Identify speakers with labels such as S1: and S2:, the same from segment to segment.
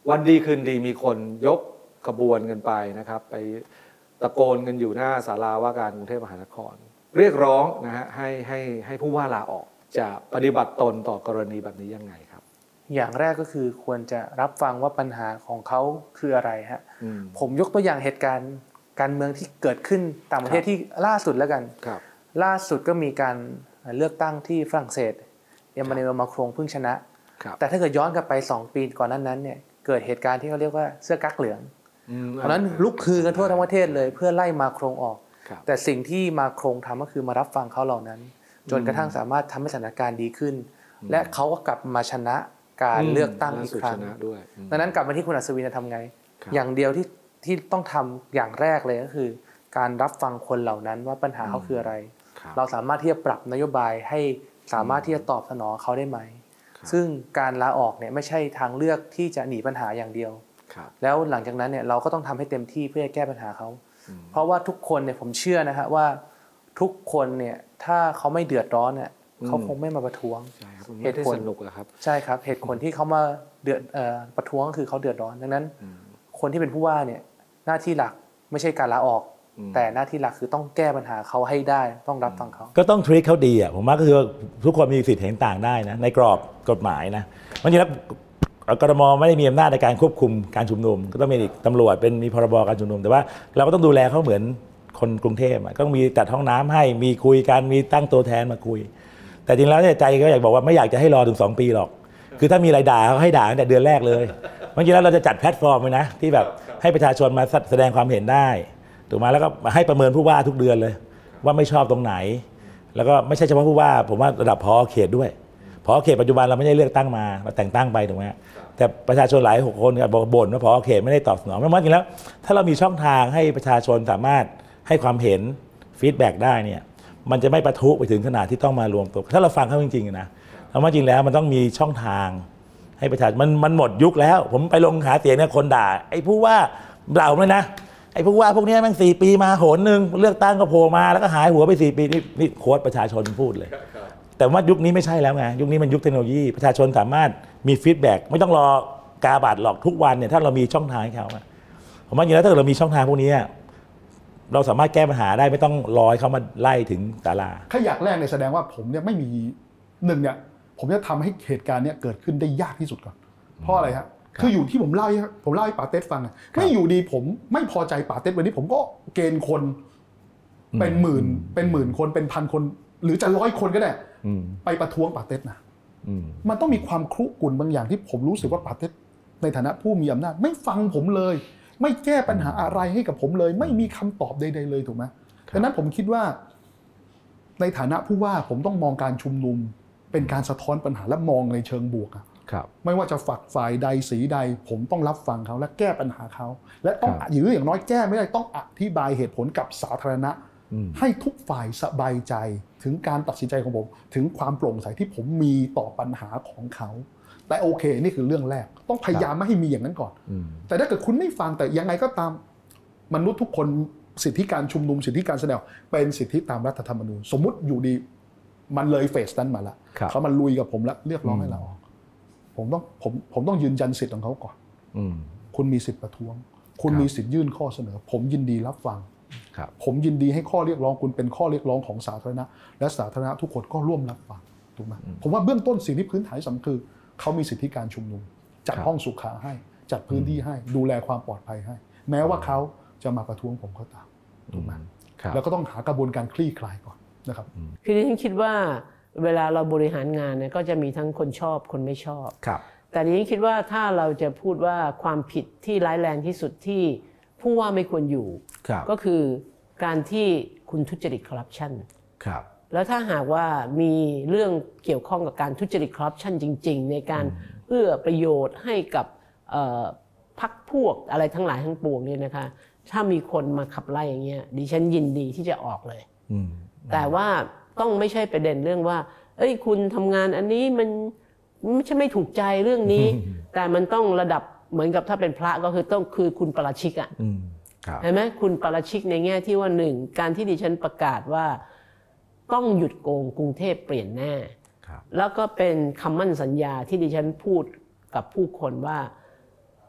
S1: วันดีคืนดีมีคนยกขบวนกันไปนะครับไปตะโกนกันอยู่หน้าศาลาว่าการกรุงเทพมหานครเรียกร้องนะฮะให้ผู้ว่าลาออกจะปฏิบัติตนต่อกรณีแบบนี้ยังไงครับ
S2: อย่างแรกก็คือควรจะรับฟังว่าปัญหาของเขาคืออะไรฮะผมยกตัวอย่างเหตุการณ์การเมืองที่เกิดขึ้นต่างประเทศที่ล่าสุดแล้วกันล่าสุดก็มีการเลือกตั้งที่ฝรั่งเศสเอมมานูเอล มาครงเพิ่งชนะแต่ถ้าเกิดย้อนกลับไป2 ปีก่อนนั้นเนี่ยเกิดเหตุการณ์ที่เขาเรียกว่าเสื้อกั๊กเหลืองเพราะนั้นลุกฮือกันทั่วทั้งประเทศเลยเพื่อไล่มาครงออกแต่สิ่งที่มาครงทำก็คือมารับฟังเขาเหล่านั้นจนกระทั่งสามารถทำให้สถานการณ์ดีขึ้นและเขาก็กลับมาชนะการเลือกตั้งอีกครั้งดังนั้นกลับมาที่คุณอัศวินจะทำไงอย่างเดียวที่ต้องทำอย่างแรกเลยก็คือการรับฟังคนเหล่านั้นว่าปัญหาเขาคืออะไรเราสามารถที่จะปรับนโยบายให้สามารถที่จะตอบสนองเขาได้ไหมซึ่งการลาออกเนี่ยไม่ใช่ทางเลือกที่จะหนีปัญหาอย่างเดียวแล้วหลังจากนั้นเนี่ยเราก็ต้องทำให้เต็มที่เพื่อแก้ปัญหาเขาเพราะว่าทุกคนเนี่ยผมเชื่อนะฮะว่าทุกคนเนี่ยถ้าเขาไม่เดือดร้อนเนี่ยเขาคงไม่มาประท้วง
S1: เหตุผลสนุกครับ
S2: ใช่ครับเหตุผลที่เขามาประท้วงก็คือเขาเดือดร้อนดังนั้นคนที่เป็นผู้ว่าเนี่ยหน้าที่หลักไม่ใช่การลาออกแต่หน้าที่หลักคือต้องแก้ปัญหาเขาให้ได้ต้องรับฟังเขา
S3: ก็ต้องทรีตเขาดีอ่ะผมว่าก็คือทุกคนมีสิทธิ์เห็นต่างได้นะในกรอบกฎหมายนะบางทีแล้วกทมไม่ได้มีอำนาจในการควบคุมการชุมนุมก็ต้องมีตำรวจมีพรบการชุมนุมแต่ว่าเราก็ต้องดูแลเขาเหมือนคนกรุงเทพก็ต้องมีจัดห้องน้ำให้มีคุยกันมีตั้งตัวแทนมาคุยแต่จริงแล้วใจก็อยากบอกว่าไม่อยากจะให้รอถึง2 ปีหรอกคือถ้ามีอะไรด่าเขาให้ด่าตั้งแต่เดือนแรกเลยบางทีแล้วเราจะจัดแพลตฟอร์มเลยนะที่แบบให้ประชาชนมาแสดงความเห็นได้ถูกไหมแล้วก็ให้ประเมินผู้ว่าทุกเดือนเลยว่าไม่ชอบตรงไหนแล้วก็ไม่ใช่เฉพาะผู้ว่าผมว่าระดับผอ.เขตด้วยผอ.เขตปัจจุบันเราไม่ได้เลือกตั้งมาเราแต่งตั้งไปถูกไหมแต่ประชาชนหลายคนบอกบ่นว่าผอ.เขตไม่ได้ตอบสนองไม่ว่าจริงแล้วถ้าเรามีช่องทางให้ประชาชนสามารถให้ความเห็นฟีดแบ็กได้เนี่ยมันจะไม่ปะทุไปถึงขนาดที่ต้องมารวมตัวถ้าเราฟังเขาจริงๆนะเพราะว่าจริงแล้วมันต้องมีช่องทางให้ประชาชนมันหมดยุคแล้วผมไปลงหาเสียงเนี่ยคนด่าไอ้ผู้ว่าเราเลยนะไอ้ผู้ว่าพวกนี้มัน4 ปีมาหนหนึ่งเลือกตั้งก็โผล่มาแล้วก็หายหัวไป4 ปีนี่โค้ดประชาชนพูดเลยแต่ว่ายุคนี้ไม่ใช่แล้วไงยุคนี้มันยุคเทคโนโลยีประชาชนสามารถมีฟีดแบ็กไม่ต้องรอกาบัตรหรอกทุกวันเนี่ยถ้าเรามีช่องทางให้เขาผมว่าจริงแล้วถ้าเรามีช่องทางพวกนี้เราสามารถแก้ปัญหาได้ไม่ต้องรอให้เขามาไล่ถึงศาลา
S4: ถ้าอยากแรกเนี่ยแสดงว่าผมเนี่ยไม่มีเนี่ยผมจะทำให้เหตุการณ์เนี่ยเกิดขึ้นได้ยากที่สุดก่อนเพราะอะไรครับคืออยู่ที่ผมเล่าให้ป๋าเต็ดฟังไม่อยู่ดีผมไม่พอใจป๋าเต็ดวันนี้ผมก็เกณฑ์คนเป็นหมื่นคนเป็นพันคนหรือจะ100 คนก็ได้ไปประท้วงป๋าเต็ดนะมันต้องมีความครุกุ่นบางอย่างที่ผมรู้สึกว่าป๋าเต็ดในฐานะผู้มีอำนาจไม่ฟังผมเลยไม่แก้ปัญหาอะไรให้กับผมเลยไม่มีคำตอบใดๆเลยถูกไหมดังนั้นผมคิดว่าในฐานะผู้ว่าผมต้องมองการชุมนุมเป็นการสะท้อนปัญหาและมองในเชิงบวกไม่ว่าจะฝักฝ่ายใดสีใดผมต้องรับฟังเขาและแก้ปัญหาเขาและต้องอย่างน้อยแก้ไม่ได้ต้องอธิบายเหตุผลกับสาธารณะให้ทุกฝ่ายสบายใจถึงการตัดสินใจของผมถึงความโปร่งใสที่ผมมีต่อปัญหาของเขาแต่โอเคนี่คือเรื่องแรกต้องพยายามไม่ให้มีอย่างนั้นก่อนแต่ถ้าเกิดคุณไม่ฟังแต่ยังไงก็ตามมนุษย์ทุกคนสิทธิการชุมนุมสิทธิการแสดงเป็นสิทธิตามรัฐธรรมนูญสมมุติอยู่ดีมันเลยเฟสนั้นมาแล้วเขามันลุยกับผมแล้วเรียกร้องให้เราผมต้องยืนยันสิทธิ์ของเขาก่อนคุณมีสิทธิ์ประท้วงคุณมีสิทธิ์ยื่นข้อเสนอผมยินดีรับฟังผมยินดีให้ข้อเรียกร้องคุณเป็นข้อเรียกร้องของสาธารณะและสาธารณะทุกคนก็ร่วมรับฟังถูกไหมผมว่าเบื้องต้นสิ่งที่พื้นฐานสำคัญคือเขามีสิทธิการชุมนุมจัดห้องสุขาให้จัดพื้นที่ให้ดูแลความปลอดภัยให้แม้ว่าเขาจะมาประท้วงผมก็ตามถูกไหมแล้วก็ต้องหากระบวนการคลี่คลายก่อนนะครับ
S5: คือที่ฉันคิดว่าเวลาเราบริหารงานเนี่ยก็จะมีทั้งคนชอบคนไม่ชอบแต่นี้คิดว่าถ้าเราจะพูดว่าความผิดที่ร้ายแรงที่สุดที่ผู้ว่าไม่ควรอยู่ก็คือการที่คุณทุจริตคอร์รัปชันแล้วถ้าหากว่ามีเรื่องเกี่ยวข้องกับการทุจริตคอร์รัปชันจริงๆในการเอื้อประโยชน์ให้กับพรรคพวกอะไรทั้งหลายทั้งปวงเนี่ยนะคะถ้ามีคนมาขับไล่อย่างเงี้ยดิฉันยินดีที่จะออกเลยแต่ว่าต้องไม่ใช่ประเด็นเรื่องว่าเอ้ยคุณทำงานอันนี้มันไม่ใช่ไม่ถูกใจเรื่องนี้ แต่มันต้องระดับเหมือนกับถ้าเป็นพระก็คือต้องคือคุณปาราชิกอ่ะเห็นไหมคุณปาราชิกในแง่ที่ว่าหนึ่งการที่ดิฉันประกาศว่าต้องหยุดโกงกรุงเทพเปลี่ยนแน่แล้วก็เป็นคำมั่นสัญญาที่ดิฉันพูดกับผู้คนว่า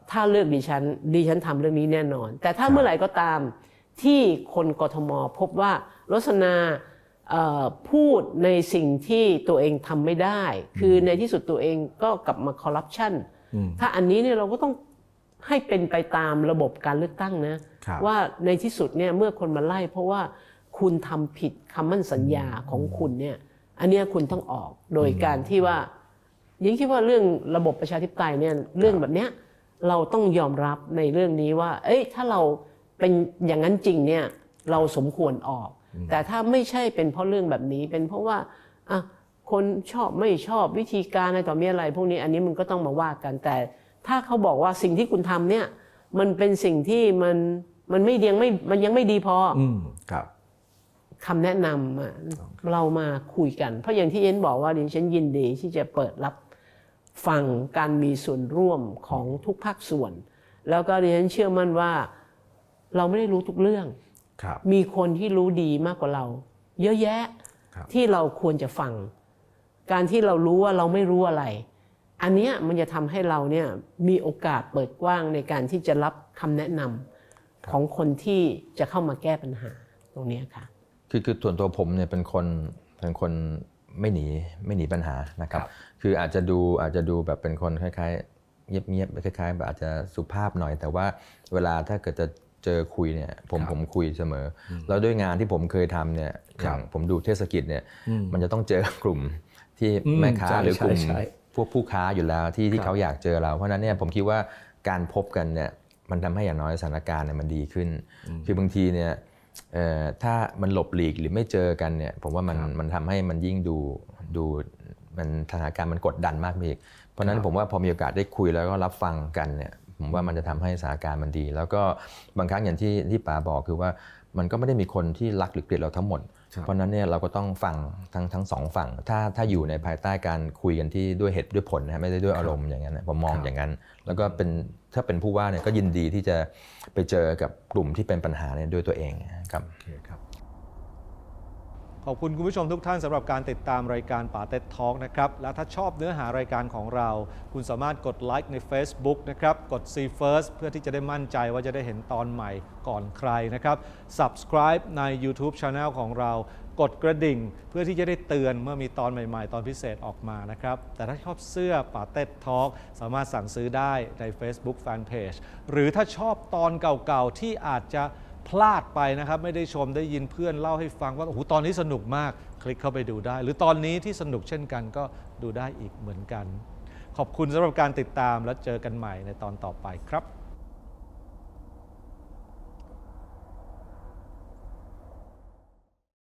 S5: ถ้าเลือกดิฉันทำเรื่องนี้แน่นอน แต่ถ้าเมื่อไหร่ก็ตามที่คนกทมพบว่ารสนาพูดในสิ่งที่ตัวเองทำไม่ได้คือในที่สุดตัวเองก็กลับมาคอร์รัปชันถ้าอันนี้เนี่ยเราก็ต้องให้เป็นไปตามระบบการเลือกตั้งนะว่าในที่สุดเนี่ยเมื่อคนมาไล่เพราะว่าคุณทำผิดคำมั่นสัญญาของคุณเนี่ยอันนี้คุณต้องออกโดยการที่ว่ายิ่งคิดว่าเรื่องระบบประชาธิปไตยเนี่ยเรื่องแบบเนี้ยเราต้องยอมรับในเรื่องนี้ว่าถ้าเราเป็นอย่างนั้นจริงเนี่ยเราสมควรออกแต่ถ้าไม่ใช่เป็นเพราะเรื่องแบบนี้เป็นเพราะว่าคนชอบไม่ชอบวิธีการอะไรต่อมีอะไรพวกนี้อันนี้มันก็ต้องมาว่ากันแต่ถ้าเขาบอกว่าสิ่งที่คุณทำเนี่ยมันเป็นสิ่งที่มันยังไม่ดีพอ
S3: ครับ
S5: คำแนะนำเรามาคุยกันเพราะอย่างที่เอ็นบอกว่าดิฉันยินดีที่จะเปิดรับฟังการมีส่วนร่วมของทุกภาคส่วนแล้วก็ดิฉันเชื่อมั่นว่าเราไม่ได้รู้ทุกเรื่องมีคนที่รู้ดีมากกว่าเราเยอะแยะที่เราควรจะฟังการที่เรารู้ว่าเราไม่รู้อะไรอันนี้มันจะทำให้เราเนี่ยมีโอกาสเปิดกว้างในการที่จะรับคำแนะนำของคนที่จะเข้ามาแก้ปัญหาตรงนี้ค่ะ
S6: คือส่วนตัวผมเนี่ยเป็นคนไม่หนีปัญหานะครับคืออาจจะดูแบบเป็นคนคล้ายๆเงียบๆคล้ายๆแบบอาจจะสุภาพหน่อยแต่ว่าเวลาถ้าเกิดจะเจอคุยเนี่ยผมคุยเสมอแล้วด้วยงานที่ผมเคยทำเนี่ยอย่างผมดูเทศกิจเนี่ยมันจะต้องเจอกลุ่มที่แม่ค้าหรือกลุ่มพวกผู้ค้าอยู่แล้วที่เขาอยากเจอเราเพราะนั้นเนี่ยผมคิดว่าการพบกันเนี่ยมันทำให้อย่างน้อยสถานการณ์เนี่ยมันดีขึ้นคือบางทีเนี่ยถ้ามันหลบหลีกหรือไม่เจอกันเนี่ยผมว่ามันทำให้มันยิ่งดูมันสถานการณ์มันกดดันมากไปอีกเพราะนั้นผมว่าพอมีโอกาสได้คุยแล้วก็รับฟังกันเนี่ยผมว่ามันจะทำให้สถานการณ์มันดีแล้วก็บางครั้งอย่างที่ป๋าบอกคือว่ามันก็ไม่ได้มีคนที่รักหรือเกลียดเราทั้งหมดเพราะนั้นเนี่ยเราก็ต้องฟังทั้งสองฝั่งถ้าอยู่ในภายใต้การคุยกันที่ด้วยเหตุด้วยผลนะไม่ได้ด้วยอารมณ์อย่างนั้นผมมองอย่างนั้นแล้วก็ถ้าเป็นผู้ว่าเนี่ยก็ยินดีที่จะไปเจอกับกลุ่มที่เป็นปัญหาเนี่ยด้วยตัวเองครับ
S1: ขอบคุณคุณผู้ชมทุกท่านสำหรับการติดตามรายการป๋าเต็ดทอล์กนะครับและถ้าชอบเนื้อหารายการของเราคุณสามารถกดไลค์ใน Facebook นะครับกด See First เพื่อที่จะได้มั่นใจว่าจะได้เห็นตอนใหม่ก่อนใครนะครับ Subscribe ใน YouTube Channel ของเรากดกระดิ่งเพื่อที่จะได้เตือนเมื่อมีตอนใหม่ๆตอนพิเศษออกมานะครับแต่ถ้าชอบเสื้อป๋าเต็ดทอล์กสามารถสั่งซื้อได้ใน Facebook Fanpage หรือถ้าชอบตอนเก่าๆที่อาจจะพลาดไปนะครับไม่ได้ชมได้ยินเพื่อนเล่าให้ฟังว่าโอ้โหตอนนี้สนุกมากคลิกเข้าไปดูได้หรือตอนนี้ที่สนุกเช่นกันก็ดูได้อีกเหมือนกันขอบคุณสำหรับการติดตามและเจอกันใหม่ในตอนต่อไปครับ